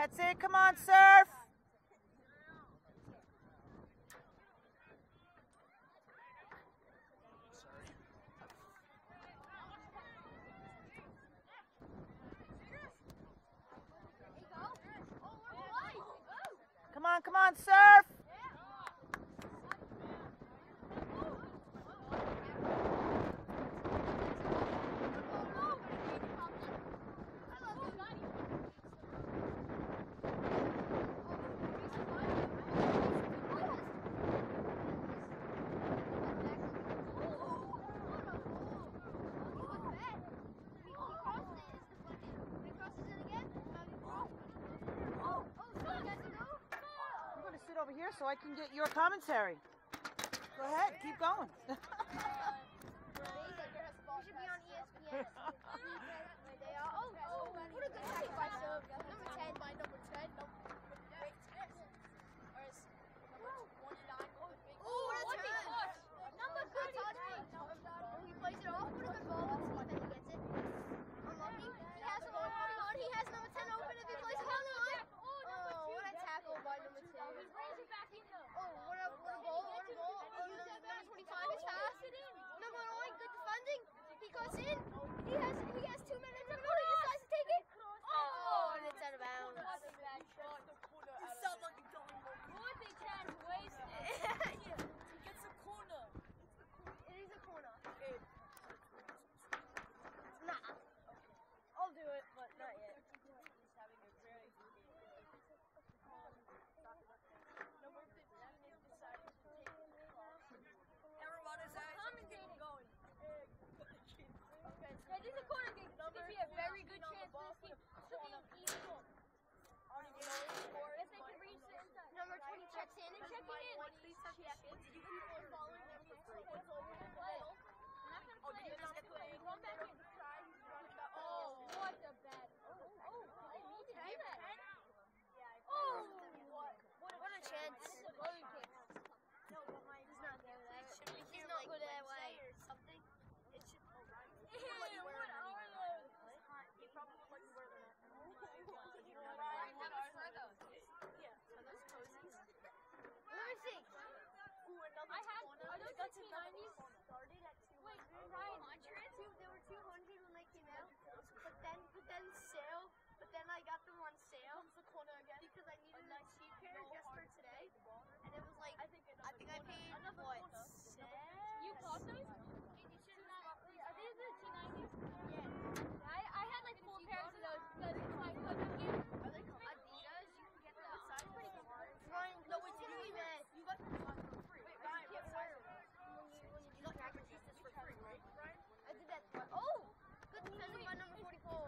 That's it. Come on, Surf. Come on, Surf. Over here so I can get your commentary. Go ahead, keep going. We should be on ESPN. Oh, what a good tackle by Surf. Number 10 by number 10. Great test. Oh, what a touch. Number good touch. He plays it off. What a good ball. Let's see if he gets it. Unlucky. He has him open on. He has number 10 open if he plays it on the line. Oh, what a tackle by number 2. Oh, what a ball, what a ball. Number 25 is fast. Number 9, good defending. He goes in. He has 2 minutes. He decides to take it. Oh, and it's out of bounds. You sound like a dummy. What they can waste it. Yeah, he gets a corner. It is a corner. Nah. I'll do it, but not yet. He's having a very good game. Number 15 is deciding to take the ball. Everyone is actually getting going. Okay. Yeah, this is a corner game. This could be a very good chance for this team to be an easy goal. If they can reach the inside. Number 20 checks in. Checking in. Did you people are following them for free? I'm not going to play. Just get playing. Run back in. Oh, what a bad. Oh, I need to do that. Oh, What a chance. No, but my He's not good at it. he's not good at Wednesday it. or something. It should be right. What are those? He probably would like to wear them. Yeah, so those cozies. Let me see. Ooh, another I have. corner. Are those That's the another T90s? corner. Started at 200. Wait, Ryan. They were 200 when they came out, but then sale. But then I got them on sale. Comes the corner again. Because I needed a cheap pair just for today, and it was like I think I paid another what? corner. You bought those? Are these the T90s? Yeah. I had like 4 pairs of those because my cousin gave me. Are they called Adidas? You can get them. Size pretty good. Ryan, No, wait, did you even? You got them for free. Wait, Ryan, can't what wear size? them. You got Packers this for free, right, Ryan? I did that. Oh, good defending by number 44.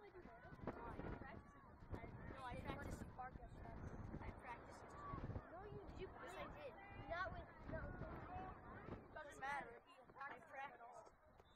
No, I practiced in park yesterday. I practiced yesterday. No, did you? Yes, I did. Not with. No. Doesn't matter. I practiced.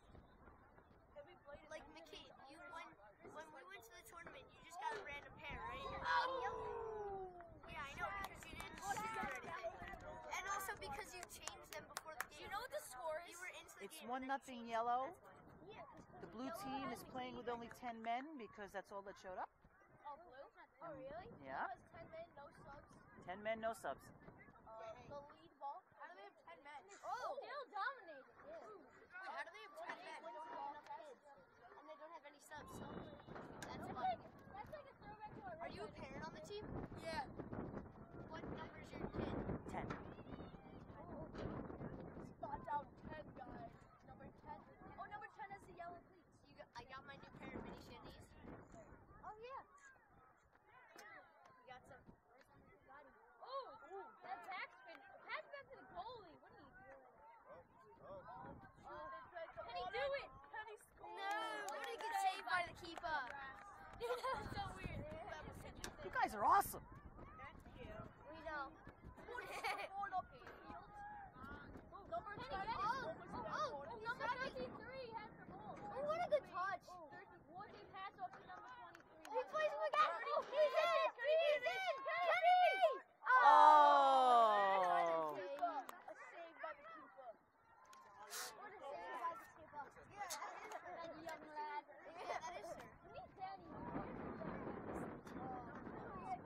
Like Mickey, when we went to the tournament, you just got a random pair, right? Oh! Yeah, I know, because you didn't shoot or anything. And also because you changed them before the game. Do you know what the score is? You were into the It's game. 1-0 yellow. Yeah, The blue team is playing with only 10 men because that's all that showed up. Oh, blue? Oh, really? Yeah. It was 10 men, no subs. 10 men, no subs. The lead ball. How do they have 10 men? Oh! Still dominated. Wait, how do they have 10 men? They don't have enough kids. And they don't have any subs, so that's That's why. like a throwback to our Are you a parent on the team? Yeah. What number is your kid? 10. Spot down 10, guys. Number 10. Oh, number 10 is the yellow cleats. I got my new pair of mini shandies. Oh, yeah. You got some. Oh, that backspin. Pass back to the goalie. What are you doing? Can he do it? Penny scored. No! What did he get saved by the keeper? That was so weird. You guys are awesome. We know. Scored up the field. Number 10 Can he get it? is Number 33 has the ball. Oh, what a good touch. 14 pass off to number 23. He plays him again. He's in! He's in! Kenny! Oh! A save by the keeper. What a save by the keeper. Yeah, That young lad. that is, sir. We need Danny.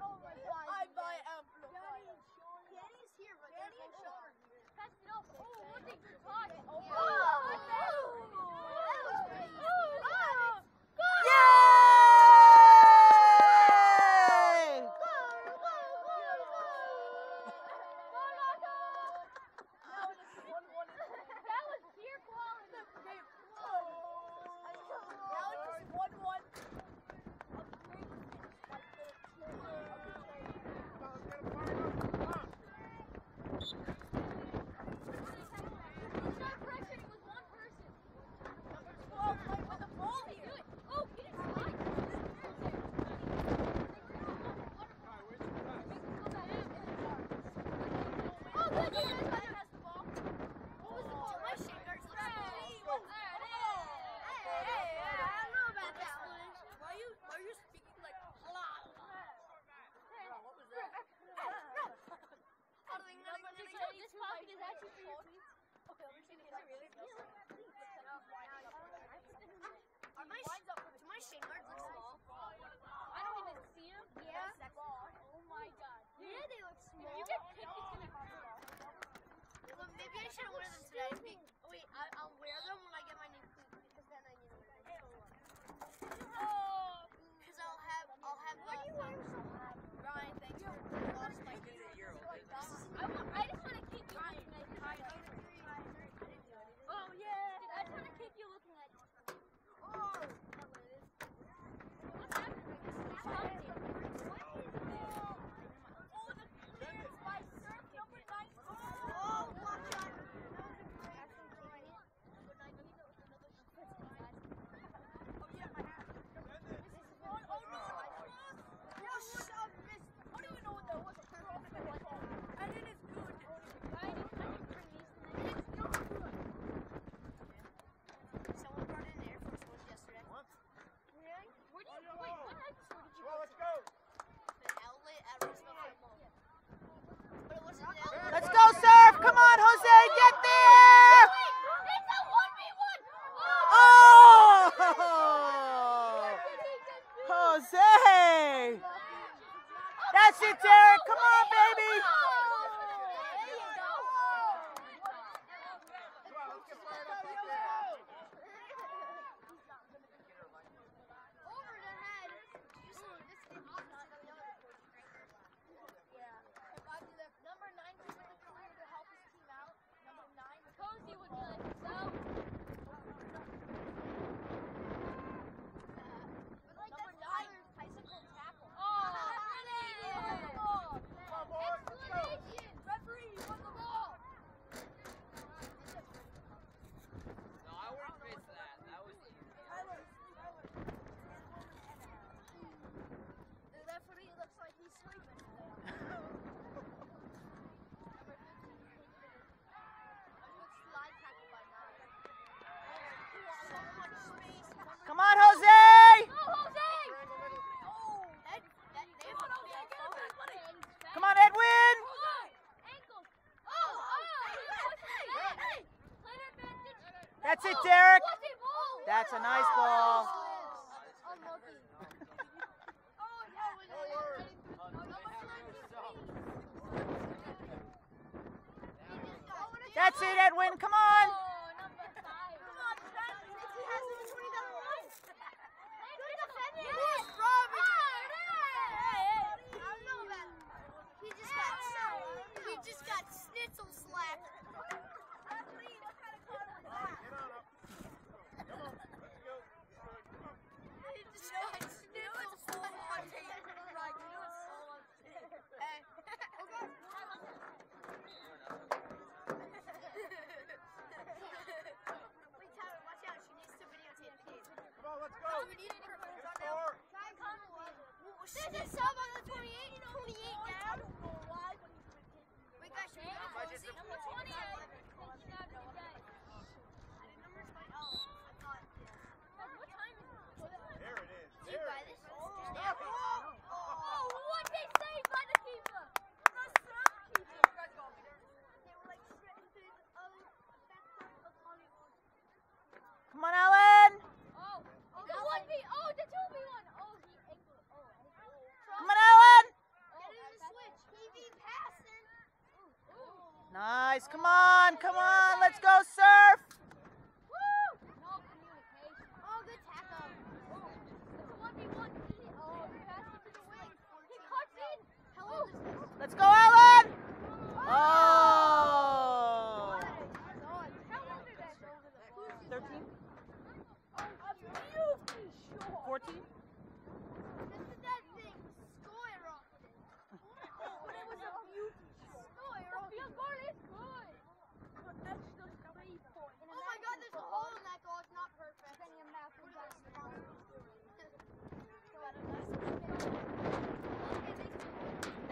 Let's go, Surf! Come on, Jose, get there! It's a 1v1! Oh! Jose! That's it, Derek! Come on, baby! Come on, Jose! Come on, Edwin! That's it, Derek. That's a nice ball. That's it, Edwin. Come on. He just got schnitzel slapped. This is sub on the 28 down. Wait, guys, should we go cozy? Number 28. What time is it? There it is. Did you buy this? Oh, what they say by the keeper? Come on, Alan. Oh, the 1v. Oh, the 2v1. Oh, he angled. Come on, Alan. Get in the switch. He be passing. Nice. Come on. Come on. Let's go, Surf. Woo! No communication. Oh, good tackle. It's a 1v1. Oh, he passed it to the wing. He cuts in. How old is this? Let's go, Alan. Oh. How old is that? 13? A beauty shot. 14? This is that thing. Skyrocketed. But it was a beauty shot. The field goal is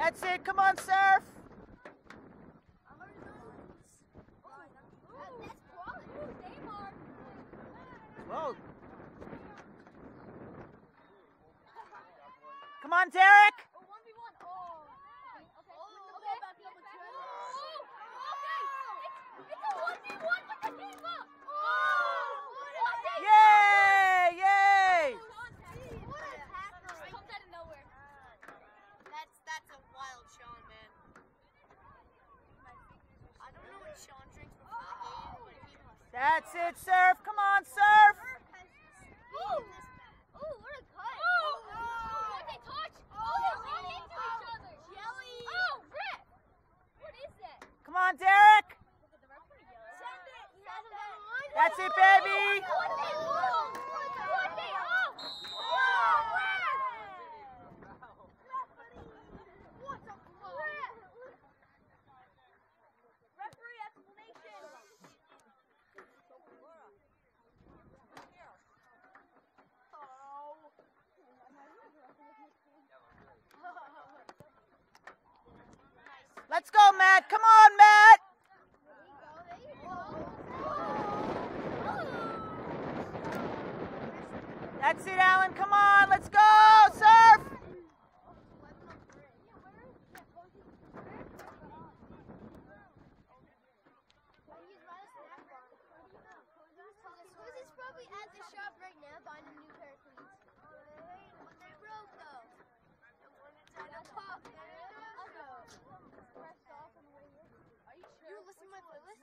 That's it. Come on, Surf. Whoa. Come on, Derek. Oh, 1v1. Oh. Okay. It's a 1v1 with the keeper. Yay! Yay! What a tackle. Comes out of nowhere. That's a wild Sean, man. I don't know what Sean drinks before the game, but he must. That's it, Surf. Come on, Surf. Ooh, what a cut. What they touch? They ran into each other. Jelly. Oh, rip. What is that? Come on, Derek. Send it. He hasn't done one. That's it, baby. Referee explanation. Let's go, Matt. Come on, Matt. That's it, Alan. Come on. Let's go, Surf. Cozy's probably at the shop right now buying a new pair of cleats. They broke though. You listen to my playlist?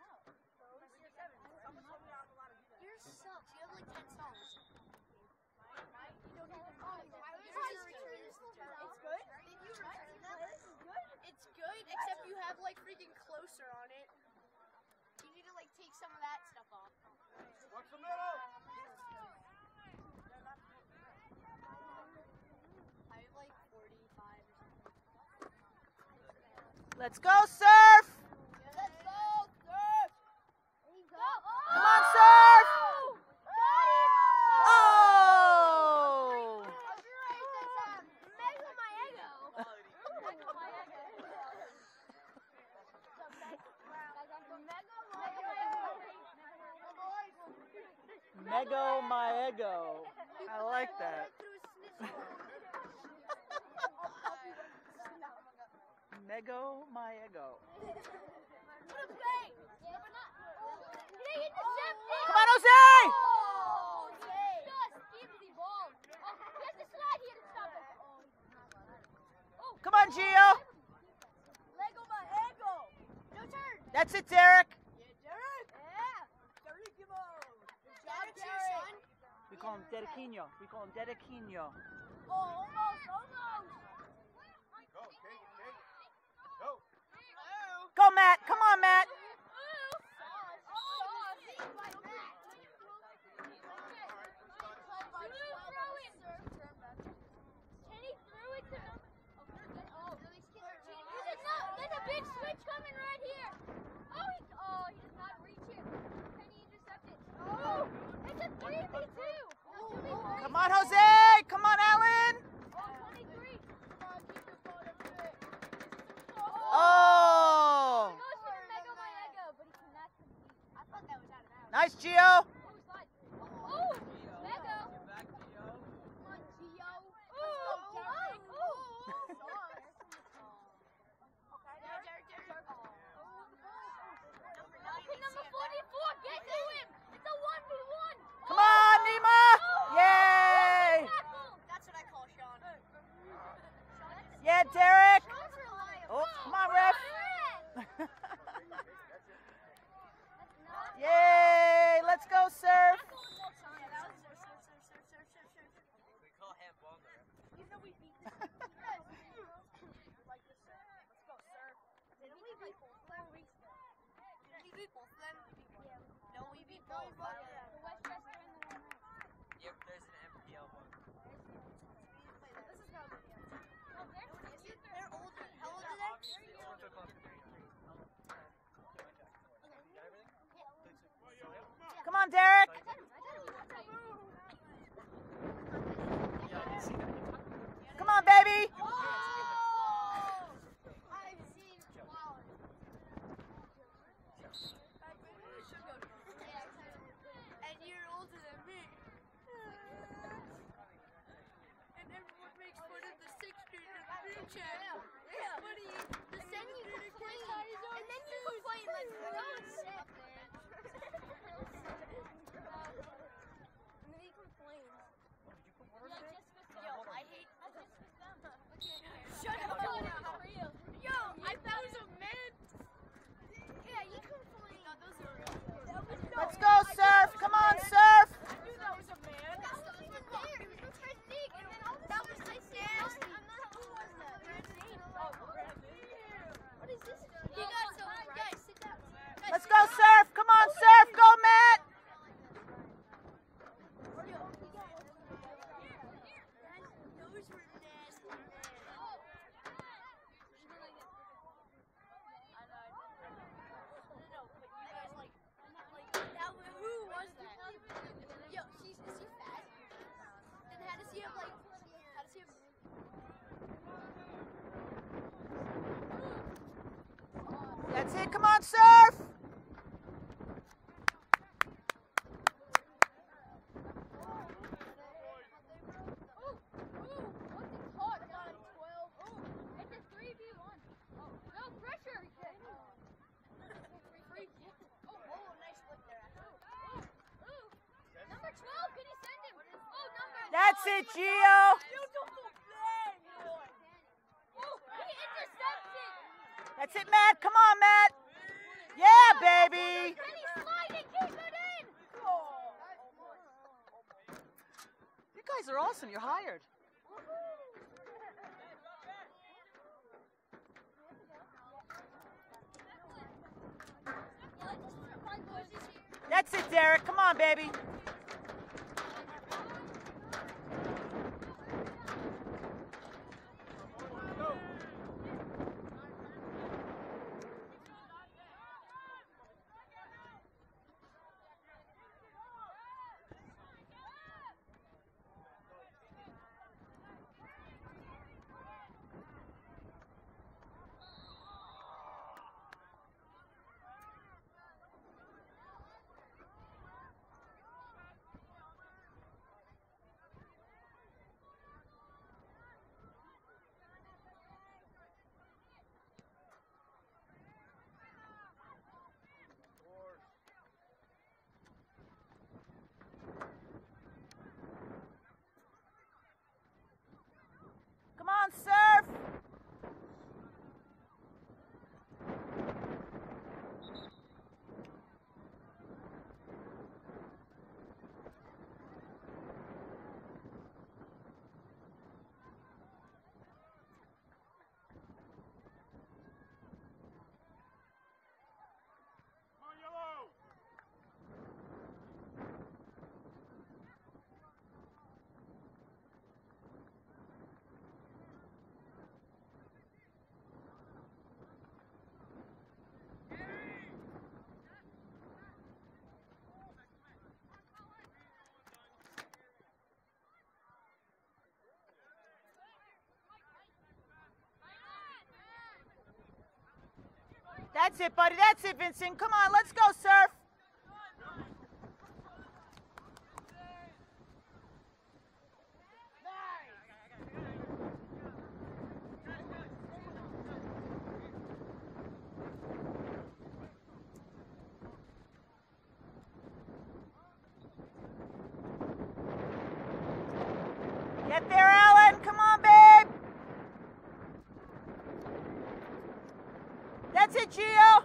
Yours sucks. You have like 10 songs. It's good? It's good, except you have like freaking Closer on it. You need to like take some of that stuff off. What's the middle? I have like 45 or something. Let's go, Surf. Let's go, Surf! There you go. Come on, Surf. Oh. Mego my ego. I like that. Mego my ego. Come on, Jose! Come on, Gio. Lego my ego! No turn! That's it, Derek. Yeah, Derek! Yeah! Derek, come on! Good job, Derek! We call him Dediquinho. We call him Dediquinho. Oh, almost! Go, Kate, Kate. Go. Go, Matt. Come on, Matt. There's a big switch coming right here. Oh, he does not reach it. Can he intercept it? Oh, it's a 3v2. Come on, Jose. Come on, Alan. Oh, 23. Come on, keep your phone up to it. Oh. He goes for the Mego my ego, but he cannot complete. I thought that was out of bounds. Nice, Gio. Oh, slide. Oh, Mego. Come on, Gio. Ooh, Derek. Pin number 44, get to him. It's a 1v1. Come on, Nima. Yay. That's what I call Sean. Yeah, Derek. Sean's reliable. Oh, come on, ref. Yay. Let's go, Surf. We call him Bongo. Even though we beat this like this, let's go, sir. Didn't we beat both of them? Did we beat both of them? No, we beat both. The Westchester and the North. Yep, there's an MPL one. This is probably the end. Oh, They're older. How old are they? Come on, Derek. Come on, baby. Yeah, buddy. Then you complain, and then you complain like, no, it's sick, man. And then he complains. Yo, I hate. Shut up. Yo, I thought it was a man. Yeah, you complain. No, those are real. Let's go, Surf. Come on, Surf. I knew that was a man. That's not even there. He was gonna try to dig, and then all of a sudden, that was my stand. I'm not who was that. What is this? You guys, guys, sit down. Guys, Let's go, Surf. Come on, Surf. Go, Matt. Those were nasty, man. Who was that? Yo, is he fat? Then how does he have That's it. Come on, Surf. That's it, Gio. That's it, Matt. Come on, Matt. Yeah, baby. You guys are awesome. You're hired. That's it, Derek. Come on, baby. Come on, Surf. That's it, buddy. That's it, Vincent. Come on, let's go, Surf. Get there, Alan. Come on, babe. That's it, Gio.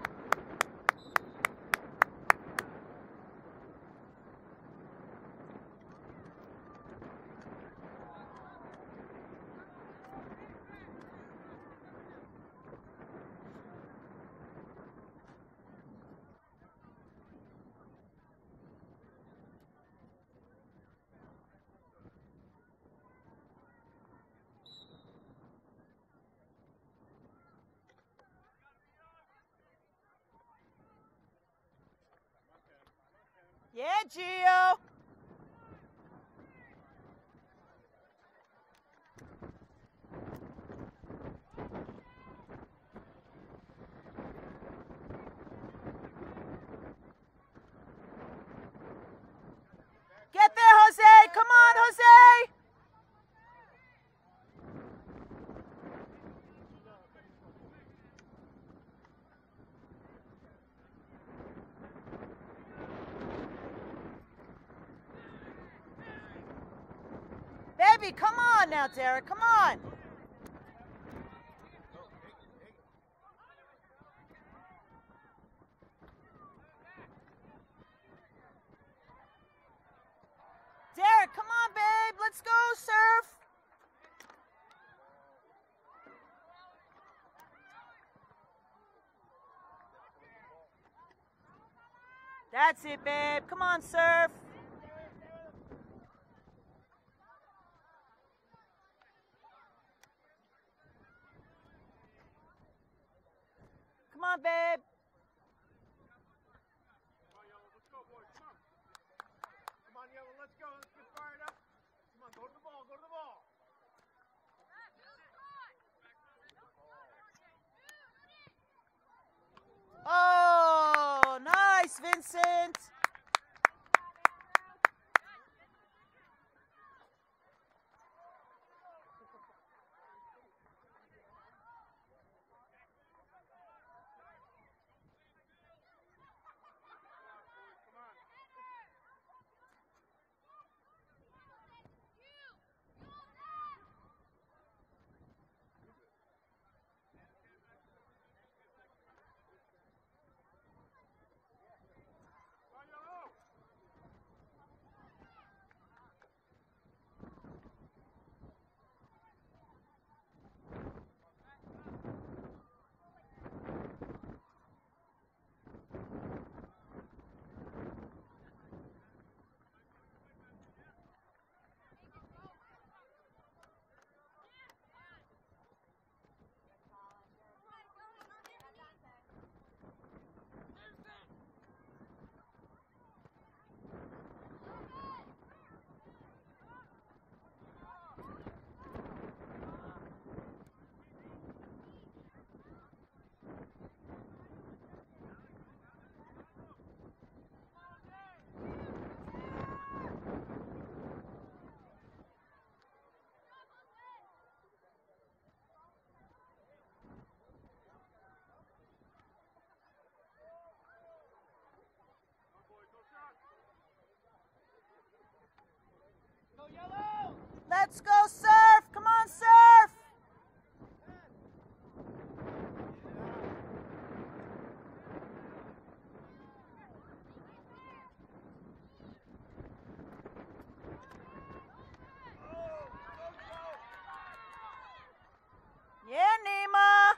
Yeah, Gio. Get there, Jose. Come on, Jose. heavy. Come on now, Derek. Come on. Derek, come on, babe. Let's go, Surf. That's it, babe. Come on, Surf. Come on, babe. Come on, Yellow, let's go. Let's get fired up. Come on, go to the ball, go to the ball. Oh, nice, Vincent. Let's go, Surf. Come on, Surf. Yeah, Nima.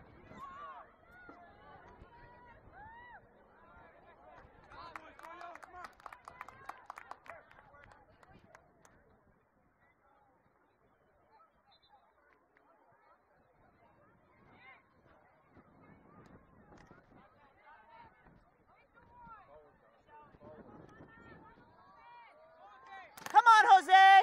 Come on, Jose.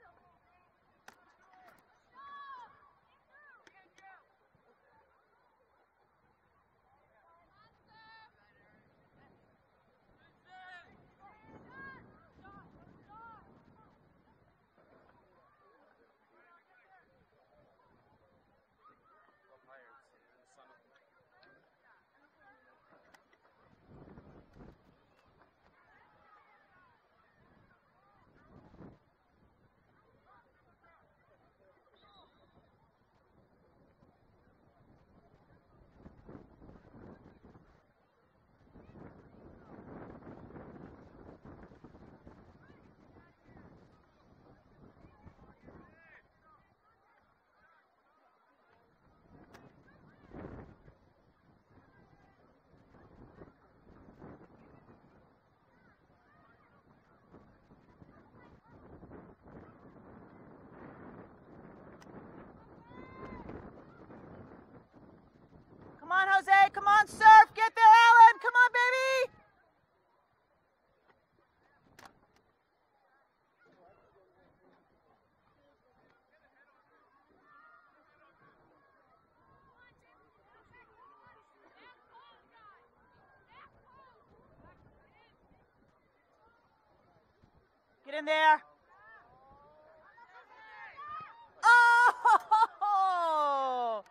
Come on, Jose. Come on, Surf. Get there, Alan. Come on, baby. Get in there. Oh!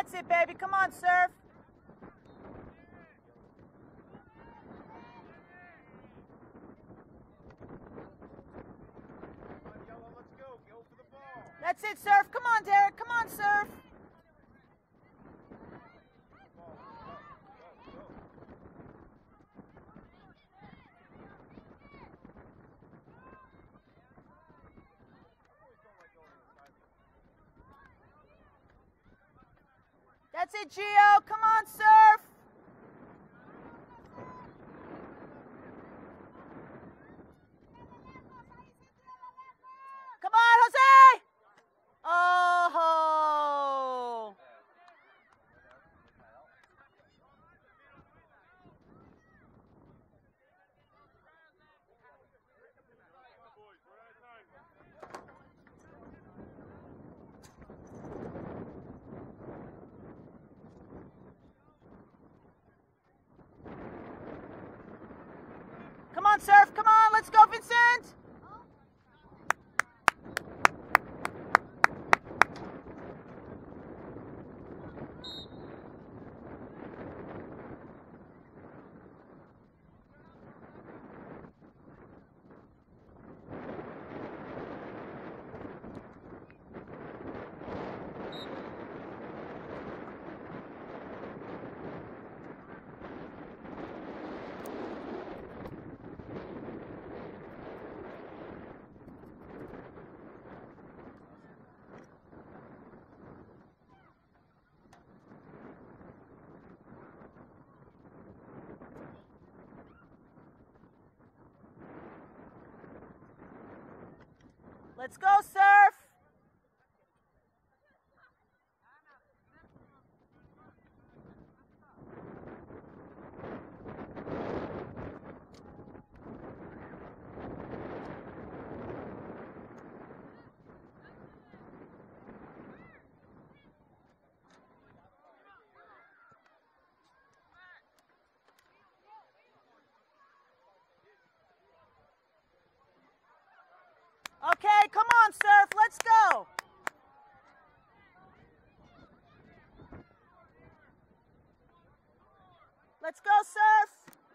That's it, baby. Come on, Surf. Come on, Yellow, let's go. Go for the ball. That's it, Surf. Come on, Derek. Come on, Surf. Ball, go, go. That's it, Gio. Come on, Surf. Come on, Jose. Oh. Come on, Surf. Come on. Let's go, Vincent. Let's go, Surf. Okay, come on, Surf. Let's go. Let's go, Surf.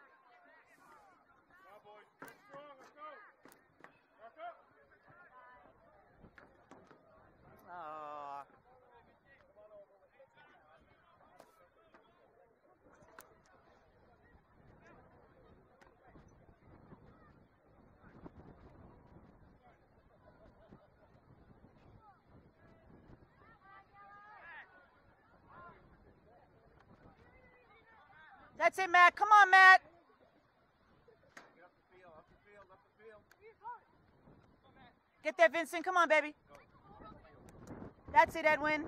Now, boys, get strong. Let's go. Rock up. Oh. That's it, Matt. Come on, Matt. Get up the field, up the field, up the field. Get there, Vincent. Come on, baby. That's it, Edwin.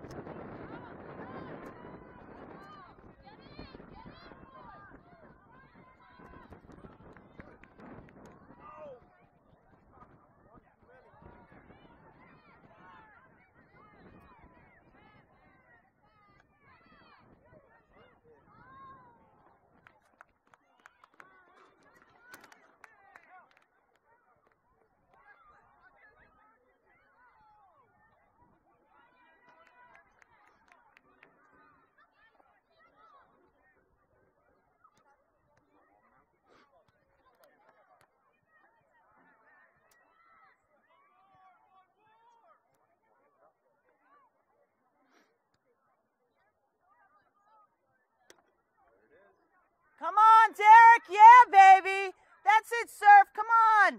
Come on, Derek. Yeah, baby. That's it, Surf. Come on.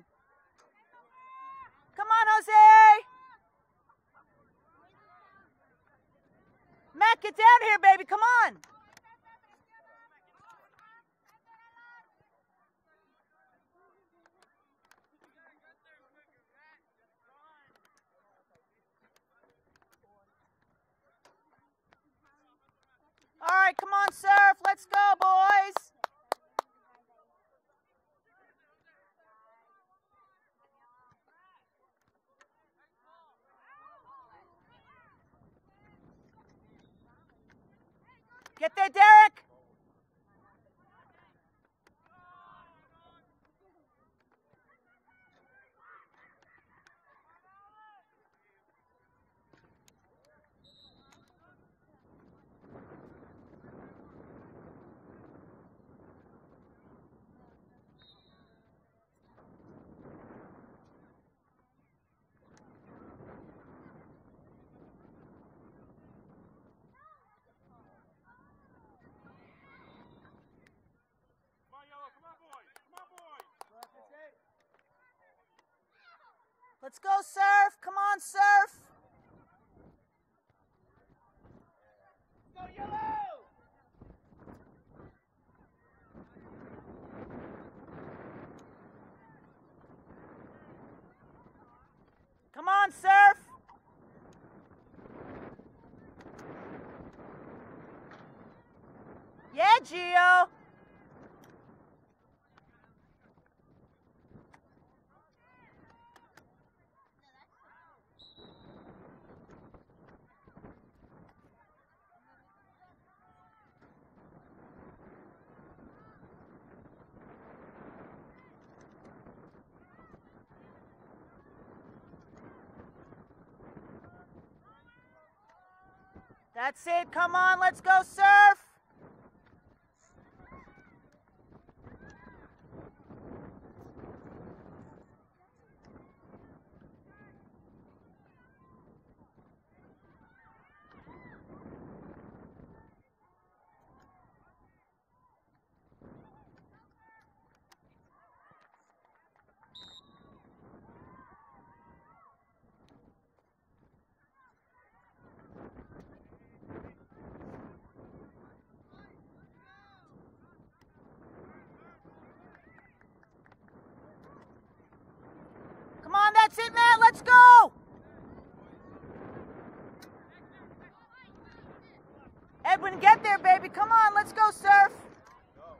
Come on, Jose. Matt, get down here, baby. Come on. All right, come on, Surf. Let's go, boys. Get there, Derek. Let's go, Surf. Come on, Surf. Go yellow! Come on, Surf. Yeah, Gio. That's it. Come on, let's go, Surf. Come on, that's it, Matt. Let's go. Edwin, get there, baby. Come on, let's go, Surf. Go.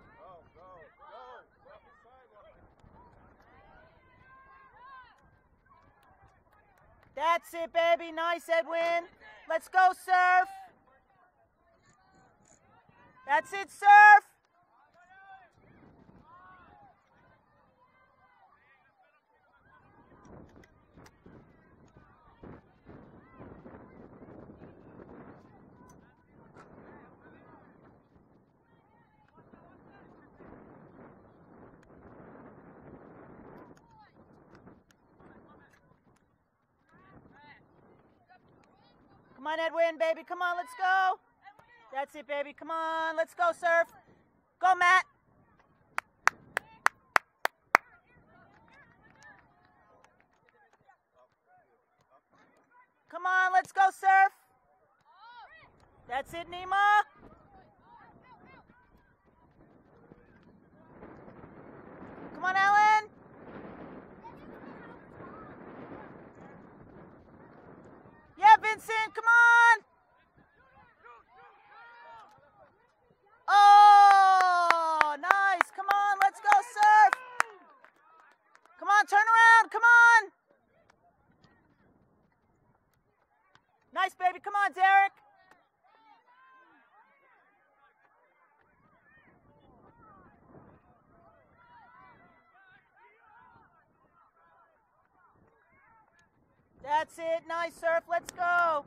That's it, baby. Nice, Edwin. Let's go, Surf. That's it, Surf. Come on, Edwin, baby. Come on, let's go. That's it, baby. Come on, let's go, Surf. Go, Matt. Come on, let's go, Surf. That's it, Nima. Come on, Ellen. Yeah, Vincent, come on. Oh, nice. Come on, let's go, Surf. Come on, turn around. Come on. Nice, baby. Come on, Derek. That's it. Nice, Surf. Let's go.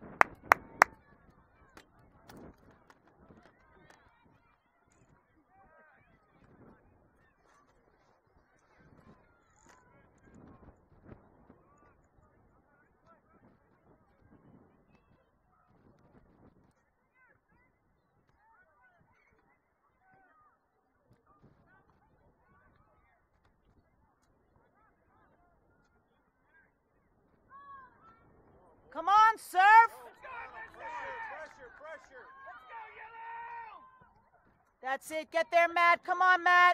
Come on, Surf. Pressure. Let's go, yellow! That's it. Get there, Matt. Come on, Matt.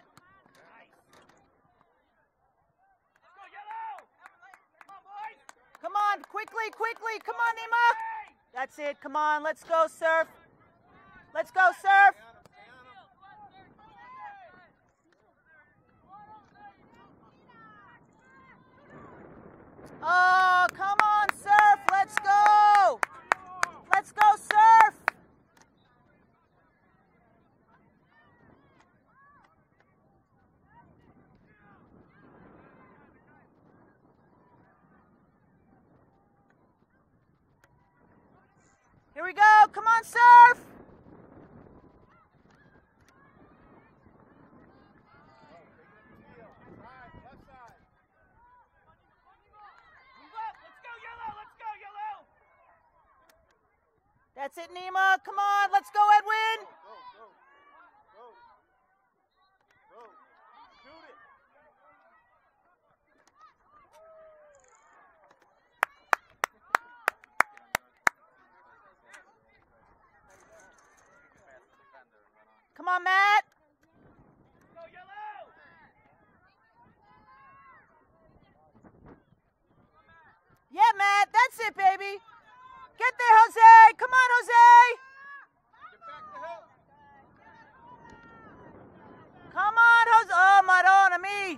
Let's go, yellow! Come on, boys! Come on, quickly. Come on, Nima. That's it. Come on. Let's go, Surf. Let's go, Surf. Oh, come on, Surf. Let's go. Let's go, Surf. Here we go. Come on, Surf. That's it, Nima. Come on. Let's go, Edwin. Go. Shoot it. Come on, Matt. Go yellow! Yeah, Matt. That's it, baby. Get there, Jose. Come on, Jose. Get back to help. Come on, Jose. Oh, Madonna, me.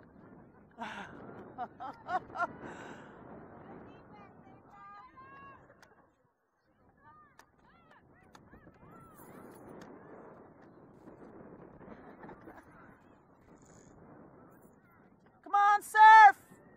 Come on, Surf.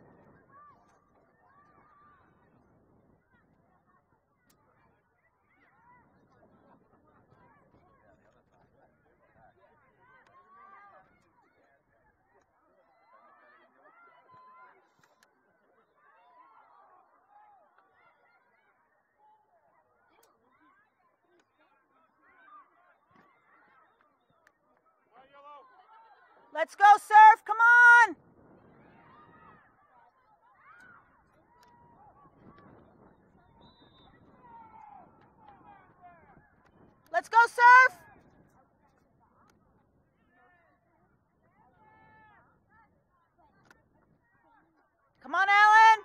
Go yellow! Let's go, Surf. Come on. Let's go, Surf. Come on, Alan.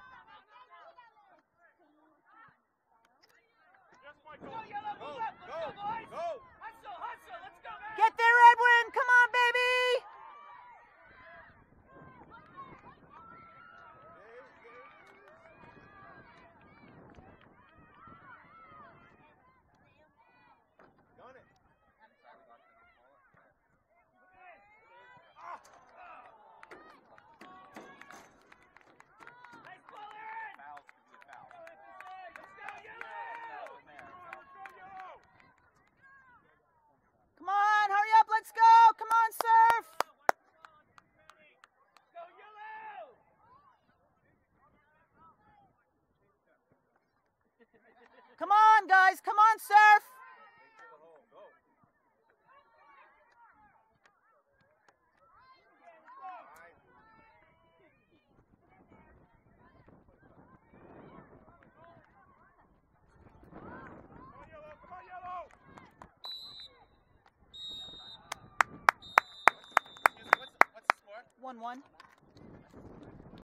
Yes, Michael! Go yellow! Move up! Let's go, boys! Go! Hustle! Hustle! Let's go, man! Get there, Edwin. Come on, baby. Done it! Nice ball, Aaron! Fouls could be a foul. Let's go, yellow! Let's go, yellow! Come on, hurry up. Let's go. Come on, Surf. Go, yellow! Come on, guys. Come on, Surf. Go! Come on, yellow! Come on, yellow! What's the score? 1-1.